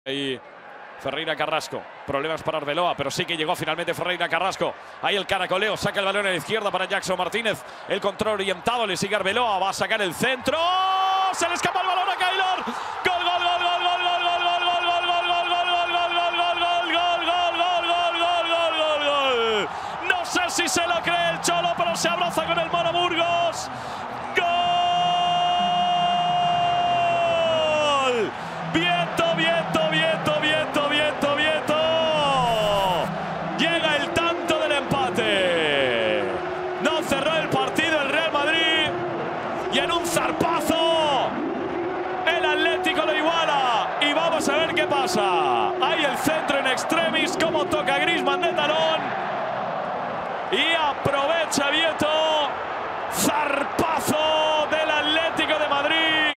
Y Ferreira Carrasco, problemas para Arbeloa, pero sí que llegó finalmente Ferreira Carrasco. Ahí el caracoleo, saca el balón a la izquierda para Jackson Martínez. El control orientado, le sigue Arbeloa, va a sacar el centro. Se le escapa el balón a Keylor. Gol, gol, gol, gol, gol, gol, gol, gol, gol, gol, gol, gol, gol, gol, gol. No sé si se lo cree el Cholo, pero se abraza con el Mono Burgos. ¡Gol! Viento, viento, viento, viento, viento, viento. Llega el tanto del empate. No cerró el partido el Real Madrid. Y en un zarpazo, el Atlético lo iguala. Y vamos a ver qué pasa. Hay el centro en extremis, como toca Griezmann de talón. Y aprovecha Vieto. Zarpazo.